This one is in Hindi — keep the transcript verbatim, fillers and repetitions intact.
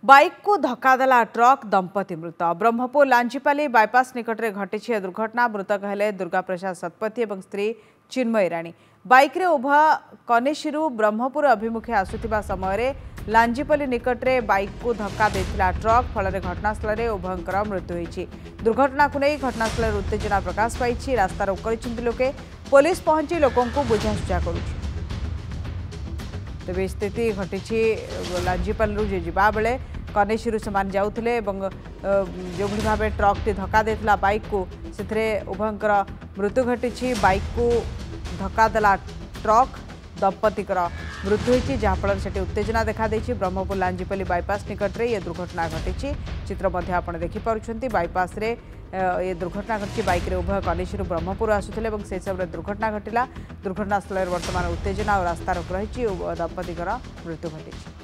बाइक को धक्का देला ट्रक दंपति मृत। ब्रह्मपुर लांजीपाली बाईपास निकट में घटी दुर्घटना। मृतक हेले दुर्गा प्रसाद शतपथी और स्त्री चिन्मयी राणी। बाइक रे उभय कनेशिरू ब्रह्मपुर अभिमुखे आसुथिबा समय लांजीपाली निकट में बाइक को धक्का देथिला ट्रक। फल घटनास्थल में उभयंकर मृत्यु होईछि। दुर्घटना को नहीं घटनास्थल उत्तेजना प्रकाश पाई। रास्ता रोक कर लोके पुलिस पहुंची लोकों को बुझासुझा करुछि। तेज स्थिति घटी लांजीपाली जे जीवा बेले कनेशिरू से जाऊे जो भाव ट्रक टी धक्का देता बाइक को से उभयंकर मृत्यु घटी। बाइक को धक्का देला ट्रक दंपतिकर मृत्यु होती जहाँफल से उत्तेजना देखा देछि। ब्रह्मपुर लांजीपाली बाईपास निकट में यह दुर्घटना घटी। चित्र मध्य आप देखिपुंट बाईपास रे ये दुर्घटना घटी। बाइक रे उभय कनेशिरू ब्रह्मपुर आसुथिले से समय दुर्घटना घटिला। दुर्घटनास्थल में वर्तमान उत्तेजना और रास्ता रोक रही। दंपतिकर मृत्यु घटी।